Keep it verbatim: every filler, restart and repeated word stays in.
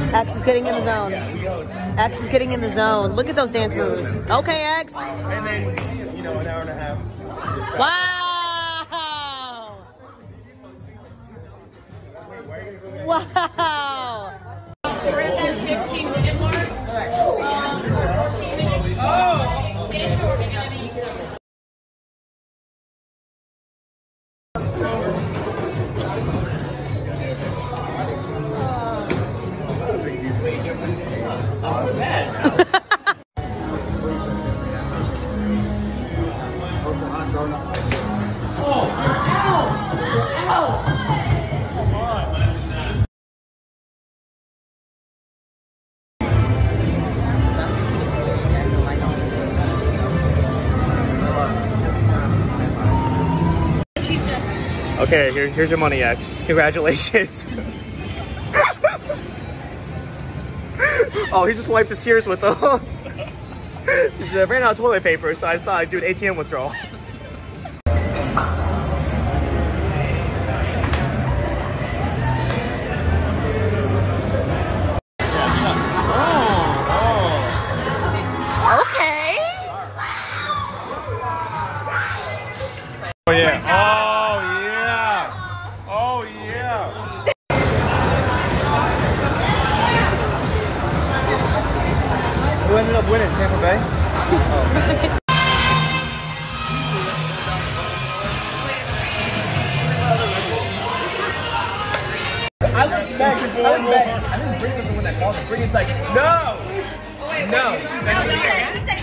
X is getting in the zone. X is getting in the zone. Look at those dance moves. Okay, X. And then, you know, an hour and a half. Wow! Wow! We're at that fifteen minute mark. Um, fourteen minutes. Oh! Stand or we're gonna be. Okay, here, here's your money, X. Congratulations. Oh, he just wipes his tears with them. He ran out of toilet paper, so I thought I'd do an A T M withdrawal. Okay. Oh yeah. Oh yeah. Oh yeah. Who ended up winning? Tampa Bay? Oh. I look back, I look back. I think Brittany was the one that called it. Brittany's like, no! Oh, wait, wait, no! no, he said, he said